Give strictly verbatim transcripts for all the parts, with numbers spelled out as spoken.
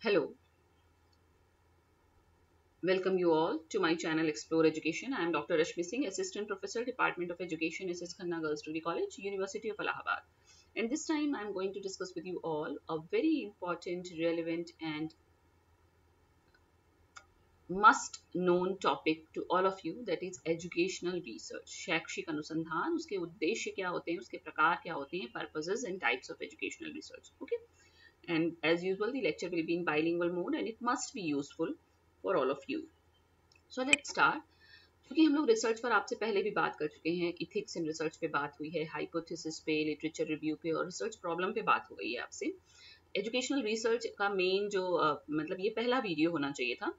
Hello, welcome you all to my channel Explore Education. I am Doctor Rashmi Singh, Assistant Professor, Department of Education, S S Khanna Girls Degree College, University of Allahabad. And this time I am going to discuss with you all a very important, relevant and must known topic to all of you, that is educational research. शैक्षिक अनुसंधान, उसके उद्देश्य क्या होते हैं, उसके प्रकार क्या होते हैं, purposes and types of educational research. Okay, and as usual the lecture will be in bilingual mode and it must be useful for all of you. So let's start. क्योंकि हम लोग रिसर्च पर आपसे पहले भी बात कर चुके हैं, इथिक्स इन रिसर्च पे बात हुई है, हाइपोथेसिस पे, लिटरेचर रिव्यू पे और रिसर्च प्रॉब्लम पे बात हो गई है आपसे. एजुकेशनल रिसर्च का मेन जो uh, मतलब ये पहला वीडियो होना चाहिए था,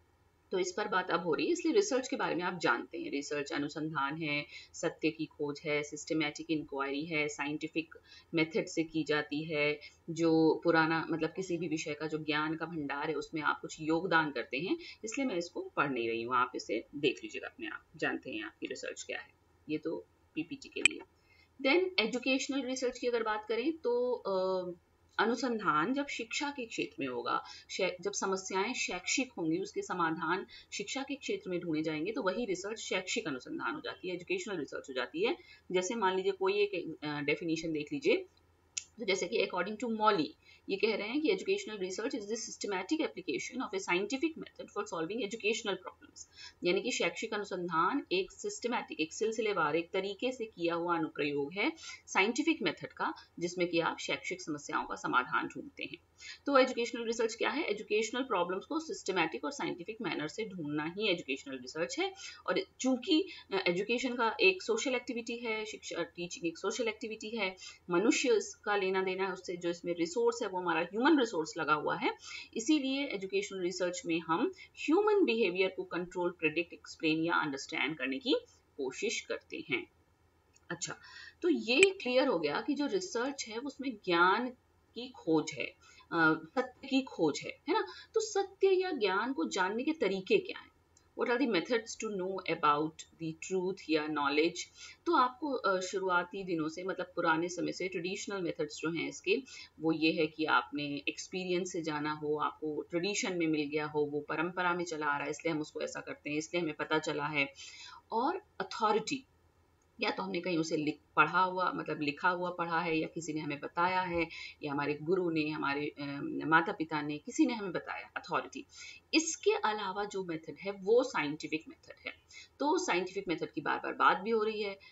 तो इस पर बात अब हो रही है. इसलिए रिसर्च के बारे में आप जानते हैं. रिसर्च अनुसंधान है, सत्य की खोज है, सिस्टमैटिक इंक्वायरी है, साइंटिफिक मेथड से की जाती है, जो पुराना मतलब किसी भी विषय का जो ज्ञान का भंडार है उसमें आप कुछ योगदान करते हैं. इसलिए मैं इसको पढ़ नहीं रही हूँ, आप इसे देख लीजिएगा अपने आप, जानते हैं आपकी रिसर्च क्या है. ये तो पीपीटी के लिए. देन एजुकेशनल रिसर्च की अगर बात करें तो uh, अनुसंधान जब शिक्षा के क्षेत्र में होगा, जब समस्याएं शैक्षिक होंगी, उसके समाधान शिक्षा के क्षेत्र में ढूंढे जाएंगे, तो वही रिसर्च शैक्षिक अनुसंधान हो जाती है, एजुकेशनल रिसर्च हो जाती है. जैसे मान लीजिए कोई एक डेफिनेशन देख लीजिए, तो जैसे कि अकॉर्डिंग टू मॉली ये कह रहे हैं कि educational research is the systematic application of a scientific method for solving educational problems. यानी कि शैक्षिक अनुसंधान एक सिस्टमैटिक, एक सिलसिलेवार, एक तरीके से किया हुआ अनुप्रयोग है साइंटिफिक मेथड का, जिसमें कि आप शैक्षिक समस्याओं का समाधान ढूंढते हैं. तो एजुकेशनल रिसर्च क्या है? एजुकेशनल प्रॉब्लम्स को सिस्टमैटिक और साइंटिफिक मैनर से ढूंढना ही एजुकेशनल रिसर्च है. और चूंकि एजुकेशन का एक सोशल एक्टिविटी है, शिक्षा टीचिंग एक सोशल एक्टिविटी है, मनुष्य का लेना देना है उससे, जो इसमें रिसोर्स है वो हमारा ह्यूमन रिसोर्स लगा हुआ है, इसीलिए एजुकेशनल रिसर्च में हम ह्यूमन बिहेवियर को कंट्रोल, प्रेडिक्ट, एक्सप्लेन या अंडरस्टैंड करने की कोशिश करते हैं. अच्छा, तो ये क्लियर हो गया कि जो रिसर्च है उसमें ज्ञान की खोज है, सत्य की खोज है, है ना. तो सत्य या ज्ञान को जानने के तरीके क्या हैं? What are the methods to know about the truth या knowledge? तो आपको शुरुआती दिनों से, मतलब पुराने समय से ट्रेडिशनल मेथड्स जो हैं इसके, वो ये है कि आपने एक्सपीरियंस से जाना हो, आपको ट्रेडिशन में मिल गया हो, वो परंपरा में चला आ रहा है इसलिए हम उसको ऐसा करते हैं, इसलिए हमें पता चला है. और अथॉरिटी, या तो हमने कहीं उसे लिख पढ़ा हुआ, मतलब लिखा हुआ पढ़ा है, या किसी ने हमें बताया है, या हमारे गुरु ने, हमारे माता पिता ने, किसी ने हमें बताया, अथॉरिटी. इसके अलावा जो मेथड है वो साइंटिफिक मेथड है. तो साइंटिफिक मेथड की बार बार बात भी हो रही है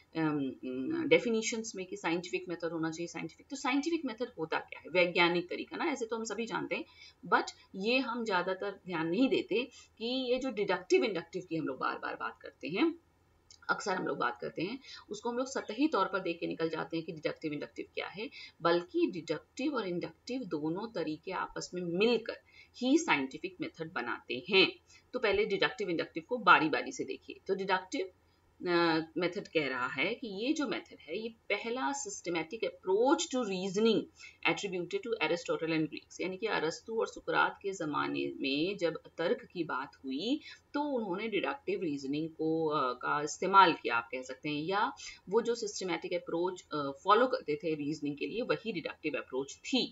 डेफिनेशंस में कि साइंटिफिक मेथड होना चाहिए. साइंटिफिक, तो साइंटिफिक मेथड होता क्या है? वैज्ञानिक तरीका ना, ऐसे तो हम सभी जानते हैं, बट ये हम ज़्यादातर ध्यान नहीं देते कि ये जो डिडक्टिव इंडक्टिव की हम लोग बार बार बात करते हैं, अक्सर हम लोग बात करते हैं, उसको हम लोग सतही तौर पर देख के निकल जाते हैं कि डिडक्टिव इंडक्टिव क्या है. बल्कि डिडक्टिव और इंडक्टिव दोनों तरीके आपस में मिलकर ही साइंटिफिक मेथड बनाते हैं. तो पहले डिडक्टिव इंडक्टिव को बारी बारी से देखिए. तो डिडक्टिव मेथड uh, कह रहा है कि ये जो मेथड है ये पहला systematic approach to reasoning attributed to Aristotle and Greeks. यानी कि अरस्तु और सुकरात के ज़माने में जब तर्क की बात हुई तो उन्होंने डिडक्टिव रीजनिंग को uh, का इस्तेमाल किया, आप कह सकते हैं, या वो जो सिस्टमैटिक अप्रोच फॉलो करते थे रीजनिंग के लिए वही डिडक्टिव अप्रोच थी.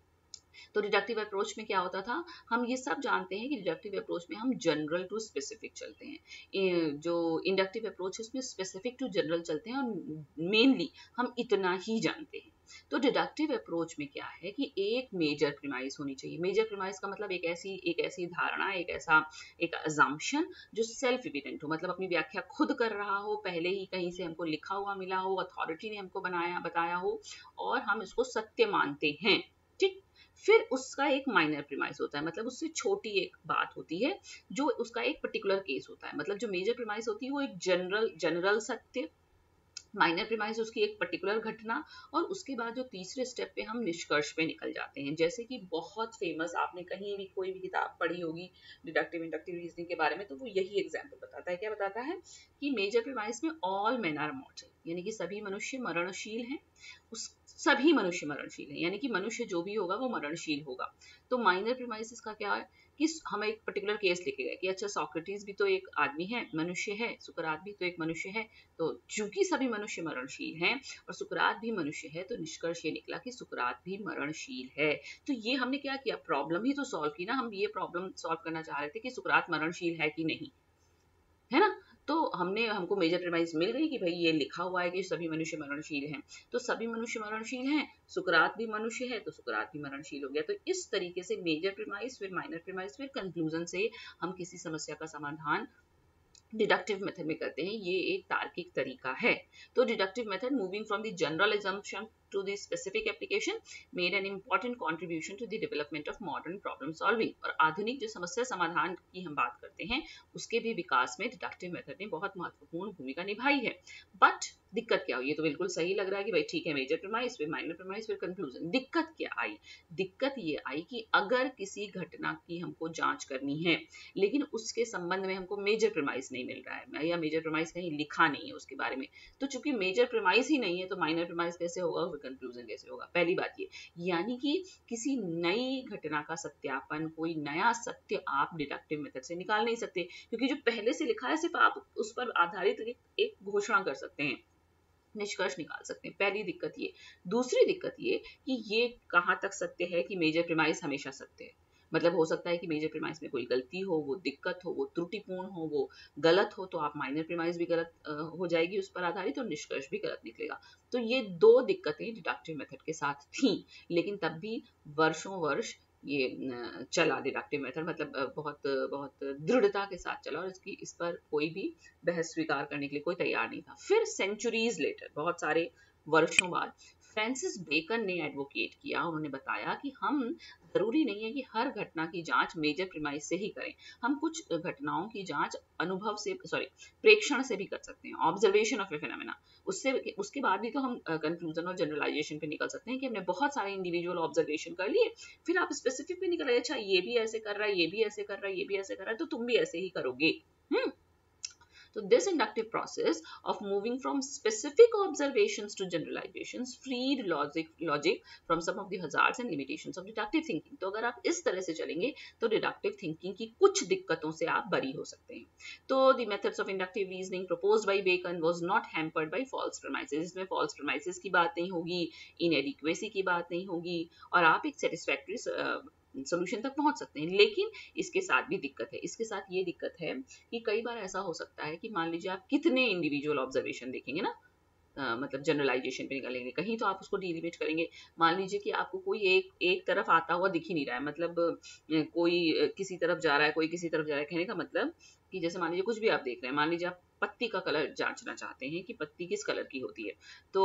तो डिडक्टिव अप्रोच में क्या होता था? हम ये सब जानते हैं कि डिडक्टिव अप्रोच में हम जनरल टू स्पेसिफिक चलते हैं. जो इंडक्टिव अप्रोच है उसमें स्पेसिफिक टू जनरल चलते हैं, और मेनली हम इतना ही जानते हैं. तो डिडक्टिव अप्रोच में क्या है कि एक मेजर प्रीमाइस होनी चाहिए. मेजर प्रीमाइस का मतलब एक ऐसी एक ऐसी धारणा, एक ऐसा एक अजम्पशन जो सेल्फ एविडेंट हो, मतलब अपनी व्याख्या खुद कर रहा हो, पहले ही कहीं से हमको लिखा हुआ मिला हो, अथॉरिटी ने हमको बनाया बताया हो, और हम इसको सत्य मानते हैं. ठीक. फिर उसका एक माइनर प्रीमाइस होता है, मतलब उससे छोटी एक बात होती है जो उसका एक पर्टिकुलर केस होता है. मतलब जो मेजर प्रीमाइस होती है वो एक जनरल जनरल सत्य, माइनर प्रीमाइस उसकी एक पर्टिकुलर घटना, और उसके बाद जो तीसरे स्टेप पे हम निष्कर्ष पे निकल जाते हैं. जैसे कि बहुत फेमस, आपने कहीं भी कोई भी किताब पढ़ी होगी डिडक्टिव इंडक्टिव रीजनिंग के बारे में, तो वो यही एग्जाम्पल बताता है. क्या बताता है? कि मेजर प्रीमाइस में ऑल मेन आर मॉर्टल, यानी कि सभी मनुष्य मरणशील हैं. उस सभी मनुष्य मरणशील हैं, यानी कि मनुष्य जो भी होगा वो मरणशील होगा. तो माइनर प्रीमाइस का क्या है कि हम एक पर्टिकुलर केस लेके गए कि अच्छा सोक्रेटिस भी तो एक आदमी है, मनुष्य है, सुकरात भी तो एक मनुष्य है, तो चूंकि सभी मनुष्य मरणशील हैं और सुकरात भी मनुष्य है, तो निष्कर्ष ये निकला कि सुकरात भी मरणशील है। तो ये हमने क्या किया, प्रॉब्लम ही तो सॉल्व की ना, हम ये प्रॉब्लम सॉल्व करना चाह रहे थे कि सुकरात मरणशील है कि नहीं, है ना। तो हमने हमको मेजर प्रेमाइस मिल गई कि भाई ये लिखा हुआ है कि सभी मनुष्य मरणशील हैं, तो सभी मनुष्य मरणशील हैं, सुकरात भी मनुष्य है, तो सुकरात भी मरणशील हो गया। तो इस तरीके से मेजर प्रेमाइस, फिर माइनर प्रेमाइस, फिर कंक्लूजन से हम किसी समस्या का समाधान डिडक्टिव मेथड में करते हैं। ये एक तार्किक तरीका है। तो deductive method, moving from the general assumption to the specific application, made an important contribution to the development of modern problem solving। और आधुनिक जो समस्या समाधान की हम बात करते हैं उसके भी विकास में डिडक्टिव मेथड ने बहुत महत्वपूर्ण भूमिका निभाई है। बट दिक्कत क्या हुई, ये तो बिल्कुल सही लग रहा है कि भाई ठीक है, मेजर प्रेमाइस, फिर माइनर प्रेमाइस, फिर कंक्लूजन। दिक्कत क्या आई, दिक्कत ये आई कि अगर किसी घटना की हमको जांच करनी है लेकिन उसके संबंध में हमको मेजर प्रेमाइस नहीं मिल रहा है या मेजर प्रेमाइस कहीं लिखा नहीं है उसके बारे में, तो चूंकि मेजर प्रेमाइस ही नहीं है तो माइनर प्रेमाइस कैसे होगा, कंक्लूजन कैसे होगा। पहली बात ये, यानी कि किसी नई घटना का सत्यापन, कोई नया सत्य आप डिडक्टिव मेथड से निकाल नहीं सकते, क्योंकि जो पहले से लिखा है सिर्फ आप उस पर आधारित एक घोषणा कर सकते हैं, निष्कर्ष निकाल सकते हैं। पहली दिक्कत ये। दूसरी दिक्कत ये कि ये कहां तक सत्य है कि मेजर प्रेमाइस हमेशा सत्य है। मतलब हो सकता है कि मेजर प्रेमाइस में कोई गलती हो, वो दिक्कत हो, वो त्रुटिपूर्ण हो, वो गलत हो, तो आप माइनर प्रेमाइस भी गलत हो जाएगी उस पर आधारित और निष्कर्ष भी गलत निकलेगा। तो ये दो दिक्कतें डिडक्टिव मेथड के साथ थी, लेकिन तब भी वर्षों वर्ष ये चला डिडक्टिव मेथड, मतलब बहुत बहुत दृढ़ता के साथ चला और इसकी इस पर कोई भी बहस स्वीकार करने के लिए कोई तैयार नहीं था। फिर सेंचुरीज लेटर, बहुत सारे वर्षों बाद फ्रांसिस बेकन ने एडवोकेट किया, उन्होंने बताया कि हम जरूरी नहीं है कि हर घटना की जांच मेजर प्रीमाइस से ही करें, हम कुछ घटनाओं की जांच अनुभव से, सॉरी प्रेक्षण से भी कर सकते हैं, ऑब्जर्वेशन ऑफ ए फिनोमेना। उससे उसके बाद भी तो हम कंक्लूजन और जनरलाइजेशन पे निकल सकते हैं कि हमने बहुत सारे इंडिविजुअल ऑब्जर्वेशन कर लिए, फिर आप स्पेसिफिक पे निकल आए, अच्छा ये भी ऐसे कर रहा है, ये भी ऐसे कर रहा है, ये भी ऐसे कर रहा है, तो तुम भी ऐसे ही करोगे। हम्म So this inductive process of moving from specific observations to generalizations freed logic logic from some of the hazards and limitations of deductive thinking। तो अगर आप इस तरह से चलेंगे तो deductive thinking की कुछ दिक्कतों से आप बरी हो सकते हैं। तो the methods of inductive reasoning proposed by Bacon was not hampered by false premises। इसमें false premises की बात नहीं होगी, inadequacy की बात नहीं होगी और आप एक satisfactory सोल्यूशन तक पहुंच सकते हैं। लेकिन इसके साथ भी दिक्कत है, इसके साथ ये दिक्कत है कि कई बार ऐसा हो सकता है कि मान लीजिए आप कितने इंडिविजुअल ऑब्जर्वेशन देखेंगे ना, Uh, मतलब जनरलाइजेशन पे निकलेंगे, कहीं तो आप उसको डिलिमिट करेंगे। मान लीजिए कि आपको कोई एक एक तरफ आता हुआ दिख ही नहीं रहा है, मतलब कोई किसी तरफ जा रहा है, कोई किसी तरफ जा रहा है, कहने का मतलब कि जैसे मान लीजिए कुछ भी आप देख रहे हैं, मान लीजिए आप पत्ती का कलर जांचना चाहते हैं कि पत्ती किस कलर की होती है, तो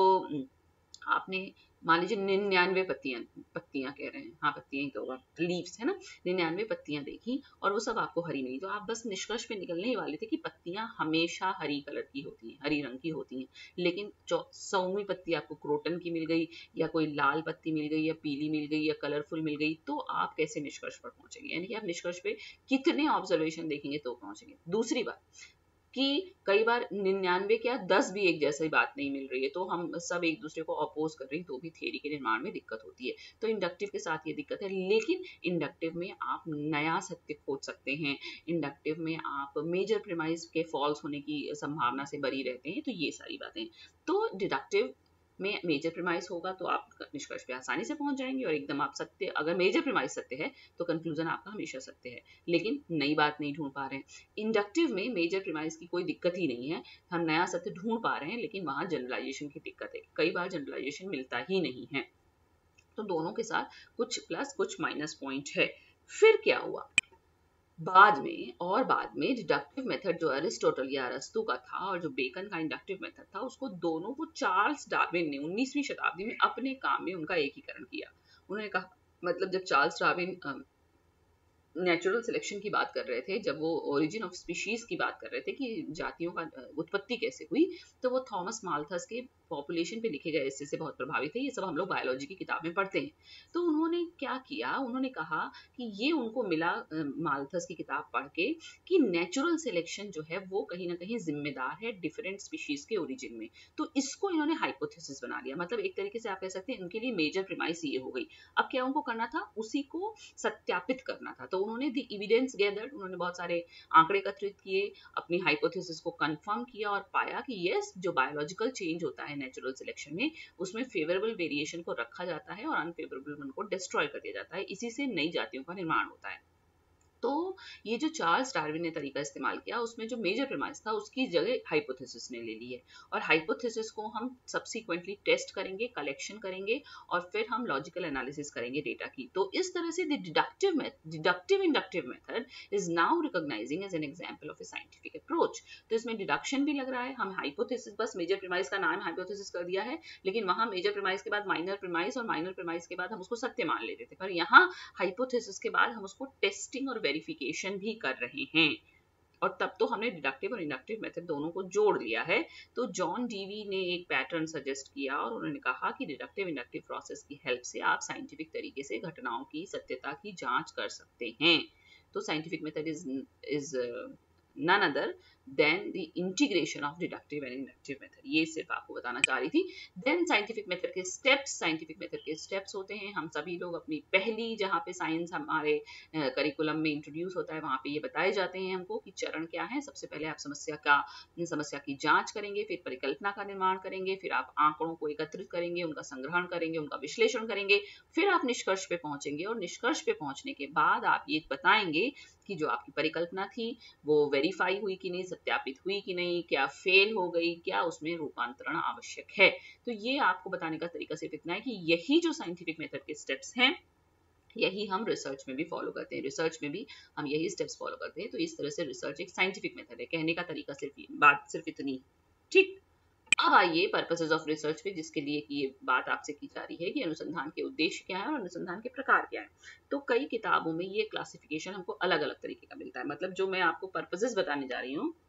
आपने मान लीजिए निन्यानवे पत्तियां पत्तियां कह रहे हैं, हाँ पत्तियां ही तो होगा, लीव्स है ना, निन्यानवे पत्तियां देखी और वो सब आपको हरी मिली, तो आप बस निष्कर्ष पे निकलने ही वाले थे कि पत्तियां हमेशा हरी कलर की होती हैं, हरी रंग की होती हैं। लेकिन सौवीं पत्ती आपको क्रोटन की मिल गई या कोई लाल पत्ती मिल गई या पीली मिल गई या कलरफुल मिल गई, तो आप कैसे निष्कर्ष पर पहुंचेंगे, यानी कि आप निष्कर्ष पे कितने ऑब्जर्वेशन देखेंगे तो पहुंचेंगे। दूसरी बात कि कई बार निन्यानवे क्या दस भी एक जैसी बात नहीं मिल रही है, तो हम सब एक दूसरे को अपोज कर रहे हैं, तो भी थ्योरी के निर्माण में दिक्कत होती है। तो इंडक्टिव के साथ ये दिक्कत है, लेकिन इंडक्टिव में आप नया सत्य खोज सकते हैं, इंडक्टिव में आप मेजर प्रीमाइस के फॉल्स होने की संभावना से बरी रहते हैं। तो ये सारी बातें, तो डिडक्टिव में मेजर प्रीमाइस होगा तो आप निष्कर्ष पे आसानी से पहुंच जाएंगे और एकदम आप सत्य, अगर मेजर प्रीमाइस सत्य है तो कंक्लूजन आपका हमेशा सत्य है, लेकिन नई बात नहीं ढूंढ पा रहे हैं। इंडक्टिव में मेजर प्रीमाइस की कोई दिक्कत ही नहीं है, हम नया सत्य ढूंढ पा रहे हैं, लेकिन वहां जनरलाइजेशन की दिक्कत है, कई बार जनरलाइजेशन मिलता ही नहीं है। तो दोनों के साथ कुछ प्लस कुछ माइनस पॉइंट है। फिर क्या हुआ बाद में, और बाद में डिडक्टिव मेथड जो अरिस्टोटल या अरस्तु का था और जो बेकन का इंडक्टिव मेथड था, उसको दोनों को चार्ल्स डार्विन ने उन्नीसवीं शताब्दी में अपने काम में उनका एकीकरण किया। उन्होंने कहा, मतलब जब चार्ल्स डार्विन नेचुरल सिलेक्शन की बात कर रहे थे, जब वो ओरिजिन ऑफ स्पीशीज की बात कर रहे थे कि जातियों का उत्पत्ति कैसे हुई, तो वो थॉमस माल्थस के पॉपुलेशन पे लिखे गए ऐसे से बहुत प्रभावित है। ये सब हम लोग बायोलॉजी की किताब में पढ़ते हैं। तो उन्होंने क्या किया, उन्होंने कहा कि ये उनको मिला माल्थस की किताब पढ़ के कि नेचुरल सिलेक्शन जो है वो कहीं ना कहीं जिम्मेदार है डिफरेंट स्पीशीज के ओरिजिन में। तो इसको इन्होंने हाइपोथेसिस बना लिया, मतलब एक तरीके से आप कह सकते हैं उनके लिए मेजर प्रीमाइस ये हो गई। अब क्या उनको करना था, उसी को सत्यापित करना था। तो उन्होंने द एविडेंस गैदर्ड, उन्होंने बहुत सारे आंकड़े एकत्रित किए, अपनी हाइपोथेसिस को कंफर्म किया और पाया कि यस, जो बायोलॉजिकल चेंज होता है नेचुरल सिलेक्शन में उसमें फेवरेबल वेरिएशन को रखा जाता है और अनफेवरेबल वन को डिस्ट्रॉय कर दिया जाता है, इसी से नई जातियों का निर्माण होता है। तो ये जो चार्ल्स डार्विन ने तरीका इस्तेमाल किया उसमें जो मेजर प्रीमाइस था उसकी जगह हाइपोथेसिस ने ले ली है, और हाइपोथेसिस को हम सब्सिक्वेंटली टेस्ट करेंगे, कलेक्शन करेंगे और फिर हम लॉजिकल एनालिसिस करेंगे डेटा की। तो इस तरह से the deductive deductive inductive method is now recognizing as an example of a scientific approach. तो इसमें डिडक्शन भी लग रहा है, हम हाइपोथेसिस, बस मेजर प्रीमाइस का नाम हाइपोथेसिस कर दिया है, लेकिन वहां मेजर प्रीमाइस के बाद माइनर प्रीमाइस और माइनर प्रीमाइस के बाद हम उसको सत्य मान लेते थे, पर यहाँ हाइपोथेसिस के बाद हम उसको टेस्टिंग और वेरिफिकेशन भी कर रहे हैं, और तब तो हमने डिडक्टिव और इंडक्टिव मेथड दोनों को जोड़ लिया है। तो जॉन डीवी ने एक पैटर्न सजेस्ट किया और उन्होंने कहा कि डिडक्टिव इंडक्टिव प्रोसेस की हेल्प से आप साइंटिफिक तरीके से घटनाओं की सत्यता की जांच कर सकते हैं। तो scientific method is is none other than the integration of deductive and inductive method। ये सिर्फ आपको बताना चाह रही थी। then scientific method के steps, scientific method के steps होते हैं, हम सभी लोग अपनी पहली जहाँ पे साइंस हमारे करिकुलम में इंट्रोड्यूस होता है वहाँ पे ये बताए जाते हैं हमको कि चरण क्या है। सबसे पहले आप समस्या का समस्या की जांच करेंगे, फिर परिकल्पना का निर्माण करेंगे, फिर आप आंकड़ों को एकत्रित करेंगे, उनका संग्रहण करेंगे, उनका विश्लेषण करेंगे, फिर आप निष्कर्ष पे पहुंचेंगे, और निष्कर्ष पे पहुंचने के बाद आप ये बताएंगे कि जो आपकी परिकल्पना थी वो वेरीफाई हुई कि नहीं, सत्यापित हुई कि नहीं, क्या फेल हो गई, क्या उसमें रूपांतरण आवश्यक है। तो ये आपको बताने का तरीका सिर्फ इतना है कि यही जो साइंटिफिक मेथड के स्टेप्स हैं यही हम रिसर्च में भी फॉलो करते हैं, रिसर्च में भी हम यही स्टेप्स फॉलो करते हैं। तो इस तरह से रिसर्च एक साइंटिफिक मेथड है। कहने का तरीका सिर्फ बात सिर्फ इतनी, ठीक। अब आइए पर्पसेस ऑफ रिसर्च पे, जिसके लिए कि ये बात आपसे की जा रही है कि अनुसंधान के उद्देश्य क्या है और अनुसंधान के प्रकार क्या है। तो कई किताबों में ये क्लासिफिकेशन हमको अलग अलग तरीके का मिलता है। मतलब जो मैं आपको पर्पसेस बताने जा रही हूँ,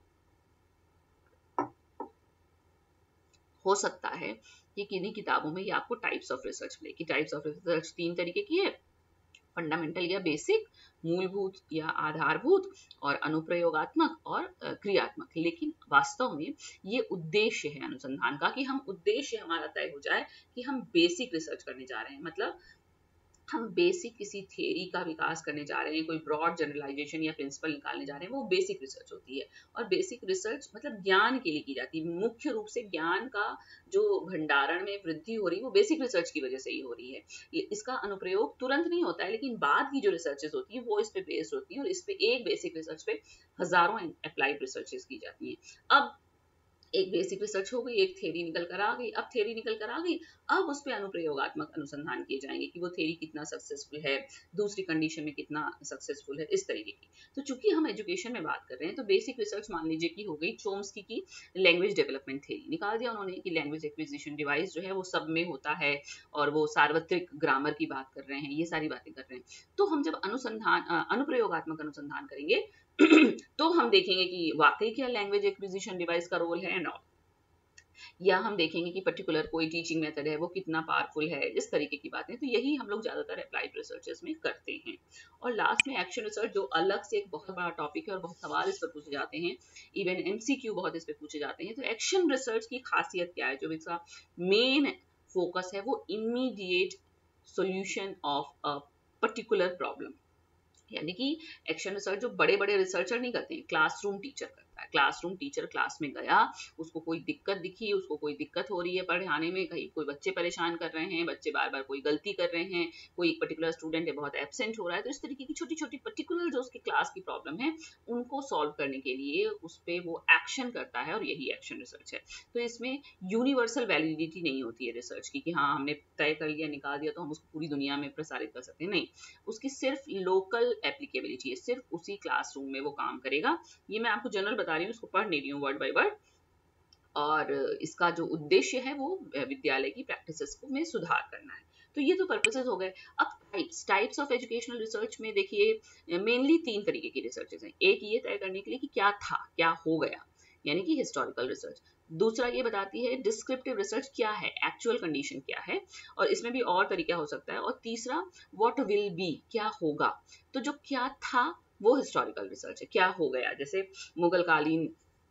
हो सकता है कि किन्हीं किताबों में ये आपको टाइप्स ऑफ रिसर्च मिले कि टाइप्स ऑफ रिसर्च तीन तरीके की है, फंडामेंटल या बेसिक, मूलभूत या आधारभूत, और अनुप्रयोगात्मक और क्रियात्मक। लेकिन वास्तव में ये उद्देश्य है अनुसंधान का कि हम उद्देश्य हमारा तय हो जाए कि हम बेसिक रिसर्च करने जा रहे हैं, मतलब हम बेसिक किसी थियरी का विकास करने जा रहे हैं, कोई ब्रॉड जनरलाइजेशन या प्रिंसिपल निकालने जा रहे हैं, वो बेसिक रिसर्च होती है। और बेसिक रिसर्च मतलब ज्ञान के लिए की जाती है, मुख्य रूप से ज्ञान का जो भंडारण में वृद्धि हो रही है वो बेसिक रिसर्च की वजह से ही हो रही है। इसका अनुप्रयोग तुरंत नहीं होता है, लेकिन बाद की जो रिसर्चेस होती है वो इस पे बेस्ड होती है, और इस पे एक बेसिक रिसर्च पे हजारों अप्लाइड रिसर्चेस की जाती है। अब एक बेसिक रिसर्च हो गई, एक थ्योरी निकल कर आ गई, अब थ्योरी निकल कर आ गई, अब उस पे अनुप्रयोगात्मक अनुसंधान किए जाएंगे कि वो थ्योरी कितना सक्सेसफुल है, दूसरी कंडीशन में कितना सक्सेसफुल है, इस तरीके की। तो चूंकि हम एजुकेशन में बात कर रहे हैं तो बेसिक रिसर्च मान लीजिए कि हो गई चोम्स्की की लैंग्वेज डेवलपमेंट थ्योरी, निकाल दिया उन्होंने कि लैंग्वेज एक्विजिशन डिवाइस जो है वो सब में होता है और वो सार्वत्रिक ग्रामर की बात कर रहे हैं, ये सारी बातें कर रहे हैं। तो हम जब अनुसंधान अनुप्रयोगात्मक अनुसंधान करेंगे तो हम देखेंगे कि वाकई क्या लैंग्वेज एक्विजिशन डिवाइस का रोल है एंड ऑल, या हम देखेंगे कि पर्टिकुलर कोई टीचिंग मेथड है वो कितना पावरफुल है, इस तरीके की बातें। तो यही हम लोग ज्यादातर अप्लाइड रिसर्चेस में करते हैं। और लास्ट में एक्शन रिसर्च, जो अलग से एक बहुत बड़ा टॉपिक है और बहुत सवाल इस पर पूछे जाते हैं, इवन एमसीक्यू बहुत इस पर पूछे जाते हैं। तो एक्शन रिसर्च की खासियत क्या है, जो इसका मेन फोकस है वो immediate solution of a particular problem. यानी कि एक्शन रिसर्च जो बड़े बड़े रिसर्चर नहीं करते हैं, क्लासरूम टीचर करता है। क्लासरूम टीचर क्लास में गया, उसको कोई दिक्कत दिखी, उसको कोई दिक्कत हो रही है पढ़ाने में, कहीं कोई बच्चे परेशान कर रहे हैं, बच्चे बार बार कोई गलती कर रहे हैं, कोई एक पर्टिकुलर स्टूडेंट है बहुत एब्सेंट हो रहा है, तो इस तरीके की छोटी छोटी पर्टिकुलर जो उसकी क्लास की प्रॉब्लम है उनको सॉल्व करने के लिए उस पर वो एक्शन करता है, और यही एक्शन रिसर्च है। तो इसमें यूनिवर्सल वैलिडिटी नहीं होती है रिसर्च की कि हाँ हमने तय कर लिया, निकाल दिया तो हम उसको पूरी दुनिया में प्रसारित कर सकते हैं, नहीं। उसकी सिर्फ लोकल एप्लीकेबिलिटी है, सिर्फ उसी क्लासरूम में वो काम करेगा। ये मैं आपको जनरल बता रही हूँ, उसको पढ़ नहीं रही हूँ वर्ड बाय वर्ड। और इसका जो उद्देश्य है वो विद्यालय की प्रैक्टिसेस को में सुधार करना है। तो ये तो पर्पसेस हो गए। अब types types of educational research में देखिए मेनली तीन तरीके की रिसर्चेस हैं। एक ये तय करने के लिए कि क्या था, क्या हो गया, यानी कि हिस्टोरिकल रिसर्च। दूसरा ये बताती है डिस्क्रिप्टिव रिसर्च क्या है, एक्चुअल कंडीशन क्या है, और इसमें भी और तरीका हो सकता है। और तीसरा व्हाट विल बी, क्या होगा। तो जो क्या था वो हिस्टोरिकल रिसर्च है, क्या हो गया, जैसे मुगल कालीन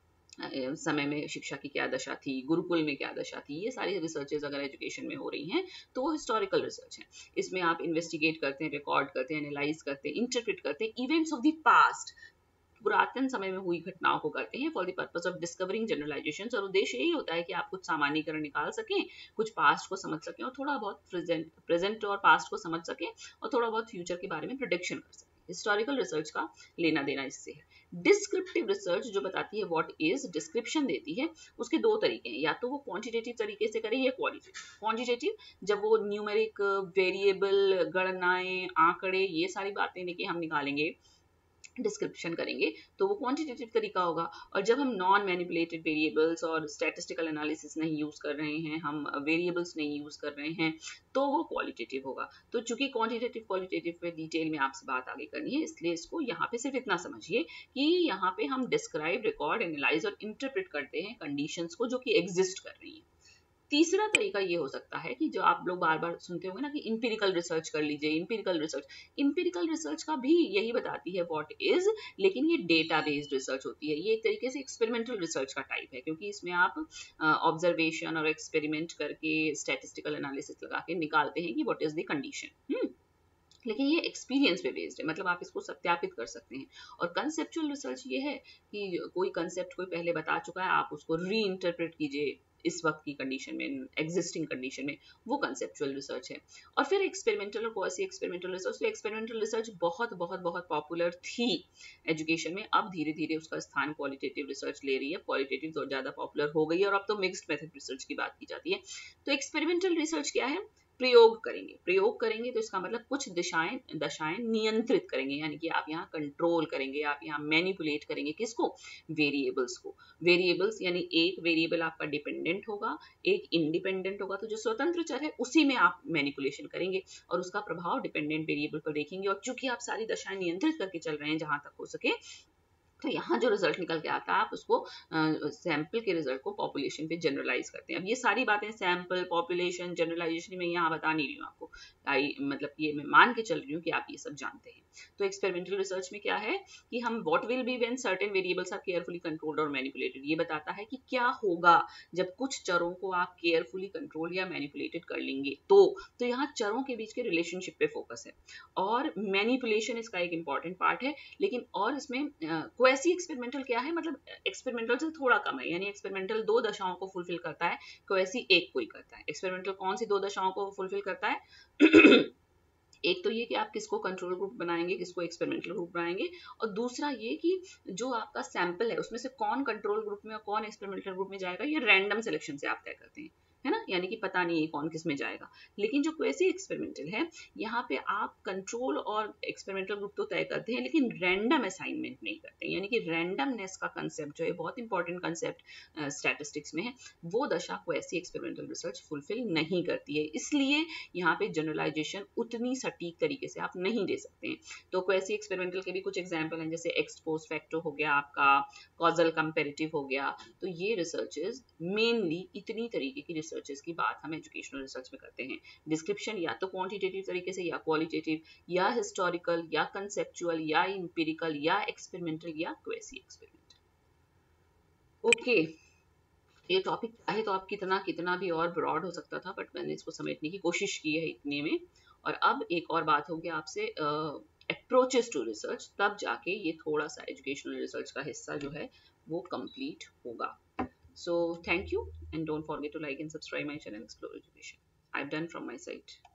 समय में शिक्षा की क्या दशा थी, गुरुकुल में क्या दशा थी, ये सारी रिसर्चेज अगर एजुकेशन में हो रही हैं तो वो हिस्टोरिकल रिसर्च है। इसमें आप इन्वेस्टिगेट करते हैं, रिकॉर्ड करते हैं, एनालाइज करते हैं, इंटरप्रेट करते हैं इवेंट्स ऑफ द पास्ट, पुरातन समय में हुई घटनाओं को करते हैं for the purpose of discovering generalizations. और उद्देश्य यही होता है कि आप कुछ सामान्यीकरण निकाल सकें, कुछ पास्ट को समझ सकें और थोड़ा बहुत प्रेजेंट प्रेजेंट और पास्ट को समझ सकें और थोड़ा बहुत फ्यूचर के बारे में प्रोडिक्शन कर सकें। हिस्टोरिकल रिसर्च का लेना देना इससे है। डिस्क्रिप्टिव रिसर्च जो बताती है व्हाट इज, डिस्क्रिप्शन देती है, उसके दो तरीके हैं, या तो वो क्वांटिटेटिव तरीके से करें या क्वालिटेटिव। क्वांटिटेटिव जब वो न्यूमेरिक, वेरिएबल, गणनाएं, आंकड़े, ये सारी बातें लेके हम निकालेंगे, डिस्क्रिप्शन करेंगे, तो वो क्वांटिटेटिव तरीका होगा। और जब हम नॉन मैनिपुलेटेड वेरिएबल्स और स्टैटिस्टिकल एनालिसिस नहीं यूज कर रहे हैं, हम वेरिएबल्स नहीं यूज कर रहे हैं, तो वो क्वालिटेटिव होगा। तो चूंकि क्वांटिटेटिव क्वालिटेटिव पे डिटेल में आपसे बात आगे करनी है, इसलिए इसको यहाँ पे सिर्फ इतना समझिए कि यहाँ पे हम डिस्क्राइब, रिकॉर्ड, एनालाइज और इंटरप्रेट करते हैं कंडीशंस को जो कि एग्जिस्ट कर रही है। तीसरा तरीका ये हो सकता है कि जो आप लोग बार बार सुनते होंगे ना कि इंपिरिकल रिसर्च कर लीजिए, इंपिरिकल रिसर्च। इंपिरिकल रिसर्च का भी यही बताती है व्हाट इज, लेकिन ये डेटा बेस्ड रिसर्च होती है। ये एक तरीके से एक्सपेरिमेंटल रिसर्च का टाइप है, क्योंकि इसमें आप ऑब्जर्वेशन और एक्सपेरिमेंट करके स्टैटिस्टिकल एनालिसिस लगा के निकालते हैं कि व्हाट इज द कंडीशन। लेकिन ये एक्सपीरियंस पे बेस्ड है, मतलब आप इसको सत्यापित कर सकते हैं। और कंसेप्चुअल रिसर्च ये है कि कोई कंसेप्ट कोई पहले बता चुका है, आप उसको री इंटरप्रेट कीजिए इस वक्त की कंडीशन में, एग्जिस्टिंग कंडीशन में, वो कंसेप्चुअल रिसर्च है। और फिर एक्सपेरिमेंटल और क्वासी एक्सपेरिमेंटल रिसर्च। तो एक्सपेरिमेंटल रिसर्च बहुत बहुत बहुत पॉपुलर थी एजुकेशन में, अब धीरे धीरे उसका स्थान क्वालिटेटिव रिसर्च ले रही है, क्वालिटेटिव तो ज्यादा पॉपुलर हो गई है और अब तो मिक्स्ड मेथड रिसर्च की बात की जाती है। तो एक्सपेरिमेंटल रिसर्च क्या है, प्रयोग करेंगे, प्रयोग करेंगे तो इसका मतलब कुछ दिशाएं दशाएं नियंत्रित करेंगे, यानी कि आप यहाँ कंट्रोल करेंगे, आप यहाँ मैनिपुलेट करेंगे, किसको, वेरिएबल्स को। वेरिएबल्स यानी एक वेरिएबल आपका डिपेंडेंट होगा, एक इंडिपेंडेंट होगा, तो जो स्वतंत्र चर है उसी में आप मैनिपुलेशन करेंगे और उसका प्रभाव डिपेंडेंट वेरिएबल पर देखेंगे। और चूंकि आप सारी दशाएं नियंत्रित करके चल रहे हैं जहां तक हो सके, तो यहाँ जो रिजल्ट निकल के आता है आप उसको सैंपल के रिजल्ट को पॉपुलेशन पे जनरलाइज करते हैं। अब ये सारी बातें सैंपल, पॉपुलेशन, जनरलाइजेशन में यहाँ बता नहीं रही हूँ आपको, आई मतलब ये मैं मान के चल रही हूँ कि आप ये सब जानते हैं। तो एक्सपेरिमेंटल रिसर्च में क्या है कि हम what will be when certain variables are carefully controlled और मैनिपुलेटेड, ये बताता है कि क्या होगा जब कुछ चरों को आप केयरफुली कंट्रोल या मैनिपुलेटेड कर लेंगे। तो तो यहाँ चरों के बीच के रिलेशनशिप पे फोकस है और मैनिपुलेशन इसका एक इंपॉर्टेंट पार्ट है। लेकिन और इसमें क्वेसी एक्सपेरिमेंटल क्या है, मतलब एक्सपेरिमेंटल से थोड़ा कम है, यानी एक्सपेरिमेंटल दो दशाओं को फुलफिल करता है, क्वेसी एक को ही करता है। एक्सपेरिमेंटल कौन सी दो दशाओं को फुलफिल करता है एक तो ये कि आप किसको कंट्रोल ग्रुप बनाएंगे, किसको एक्सपेरिमेंटल ग्रुप बनाएंगे, और दूसरा ये कि जो आपका सैंपल है उसमें से कौन कंट्रोल ग्रुप में और कौन एक्सपेरिमेंटल ग्रुप में जाएगा, ये रैंडम सिलेक्शन से आप तय करते हैं, है ना, यानी कि पता नहीं है कौन किस में जाएगा। लेकिन जो क्वेसी एक्सपेरिमेंटल है, यहाँ पे आप कंट्रोल और एक्सपेरिमेंटल ग्रुप तो तय करते हैं लेकिन रैंडम असाइनमेंट नहीं करते, यानी कि रैंडमनेस का कंसेप्ट जो है बहुत इंपॉर्टेंट कंसेप्ट स्टैटिस्टिक्स में है, वो दशा क्वेसी एक्सपेरिमेंटल रिसर्च फुलफिल नहीं करती है। इसलिए यहाँ पे जनरलाइजेशन उतनी सटीक तरीके से आप नहीं दे सकते हैं। तो क्वेसी एक्सपेरिमेंटल के भी कुछ एग्जाम्पल हैं, जैसे एक्स पोस्ट फैक्टो हो गया, आपका कॉजल कंपेरेटिव हो गया। तो ये रिसर्चेज मेनली इतनी तरीके की रिसर्चेज की बात हम एजुकेशनल रिसर्च में करते हैं। डिस्क्रिप्शन या तो क्वांटिटेटिव तरीके से या क्वालिटेटिव या हिस्टोरिकल या कंसेप्चुअल या इंपिरिकल या एक्सपेरिमेंटल या क्वेसी एक्सपेरिमेंटल। ओके, ये टॉपिक चाहे तो आप कितना कितना भी और ब्रॉड हो सकता था, बट मैंने इसको समेटने की कोशिश की है इतने में। और अब एक और बात होगी आपसे अप्रोचेस टू रिसर्च, तब जाके ये थोड़ा सा एजुकेशनल रिसर्च का हिस्सा जो है वो कंप्लीट होगा। So thank you and don't forget to like and subscribe my channel Explore Education. I've done from my side.